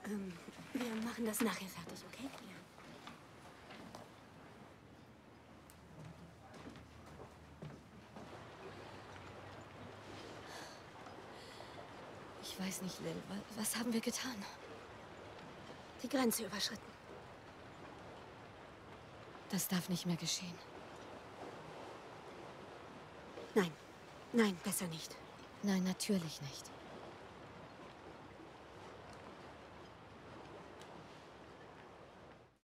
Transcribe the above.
Wir machen das nachher fertig, okay? Ja. Ich weiß nicht, Lil. Was haben wir getan? Die Grenze überschritten. Das darf nicht mehr geschehen. Nein. Nein, besser nicht. Nein, natürlich nicht.